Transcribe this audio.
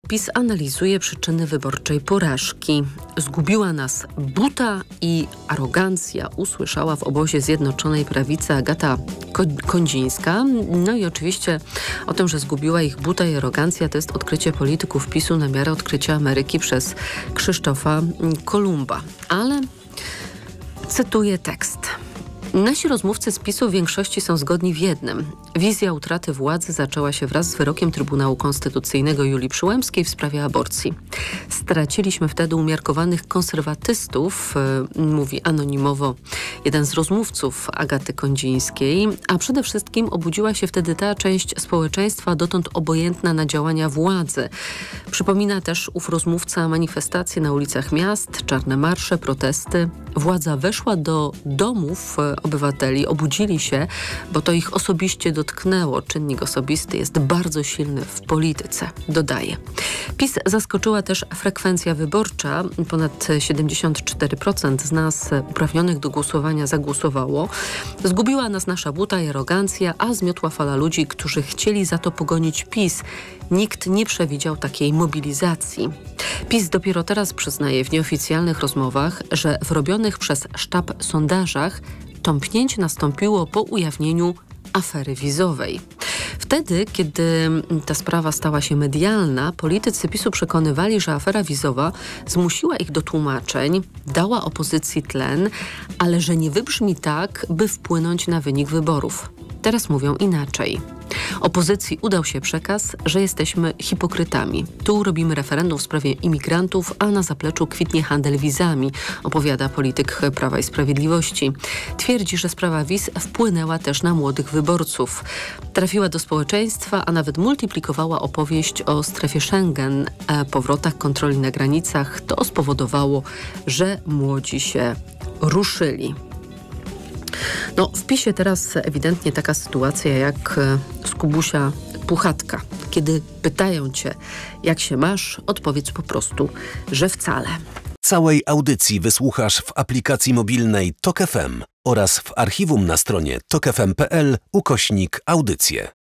PiS analizuje przyczyny wyborczej porażki. Zgubiła nas buta i arogancja, usłyszała w obozie Zjednoczonej Prawicy Agata Kondzińska. No i oczywiście o tym, że zgubiła ich buta i arogancja, to jest odkrycie polityków PiS-u na miarę odkrycia Ameryki przez Krzysztofa Kolumba. Ale cytuję tekst. Nasi rozmówcy z PiS-u w większości są zgodni w jednym. Wizja utraty władzy zaczęła się wraz z wyrokiem Trybunału Konstytucyjnego Julii Przyłębskiej w sprawie aborcji. Straciliśmy wtedy umiarkowanych konserwatystów, mówi anonimowo jeden z rozmówców Agaty Kondzińskiej, a przede wszystkim obudziła się wtedy ta część społeczeństwa dotąd obojętna na działania władzy. Przypomina też ów rozmówca manifestacje na ulicach miast, czarne marsze, protesty. Władza weszła do domów obywateli, obudzili się, bo to ich osobiście dotknęło. Czynnik osobisty jest bardzo silny w polityce, dodaje. PiS zaskoczyła też frekwencja wyborcza. Ponad 74% z nas uprawnionych do głosowania zagłosowało. Zgubiła nas nasza buta i arogancja, a zmiotła fala ludzi, którzy chcieli za to pogonić PiS. Nikt nie przewidział takiej mobilizacji. PiS dopiero teraz przyznaje w nieoficjalnych rozmowach, że w robionych przez sztab sondażach tąpnięcie nastąpiło po ujawnieniu afery wizowej. Wtedy, kiedy ta sprawa stała się medialna, politycy PiS-u przekonywali, że afera wizowa zmusiła ich do tłumaczeń, dała opozycji tlen, ale że nie wybrzmi tak, by wpłynąć na wynik wyborów. Teraz mówią inaczej. Opozycji udał się przekaz, że jesteśmy hipokrytami. Tu robimy referendum w sprawie imigrantów, a na zapleczu kwitnie handel wizami, opowiada polityk Prawa i Sprawiedliwości. Twierdzi, że sprawa wiz wpłynęła też na młodych wyborców. Trafiła do społeczeństwa, a nawet multiplikowała opowieść o strefie Schengen, powrotach kontroli na granicach. To spowodowało, że młodzi się ruszyli. No, w PiS-ie teraz ewidentnie taka sytuacja jak z Kubusia Puchatka. Kiedy pytają cię, jak się masz, odpowiedz po prostu, że wcale. Całej audycji wysłuchasz w aplikacji mobilnej TOK FM oraz w archiwum na stronie tokfm.pl/audycje.